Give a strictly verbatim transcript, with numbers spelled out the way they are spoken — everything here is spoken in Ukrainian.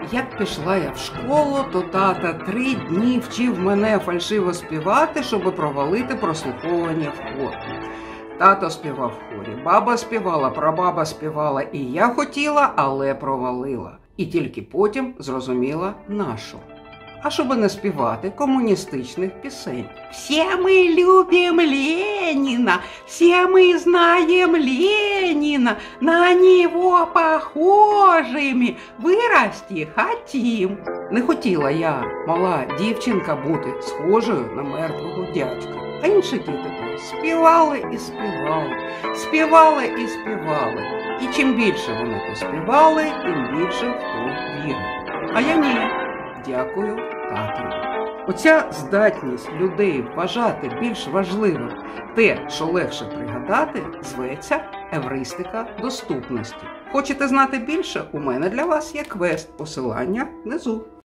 Як пішла я в школу, то тата три дні вчив мене фальшиво співати, щоб провалити прослуховування в хор. Тато співав в хорі, баба співала, прабаба співала, і я хотіла, але провалила. І тільки потім зрозуміла, нащо. А щоб не співати комуністичних пісень. «Все мы любим Ленина, все мы знаем Ленина, на него похожими вырасти хотим». Не хотіла я, мала дівчинка, бути схожою на мертвого дядька. А інші діти співали і співали, співали і співали. І чим більше вони поспівали, тим більше в то вірив. А я ні. Дякую татові. Оця здатність людей вважати більш важливим те, що легше пригадати, зветься евристика доступності. Хочете знати більше? У мене для вас є квест. Посилання внизу.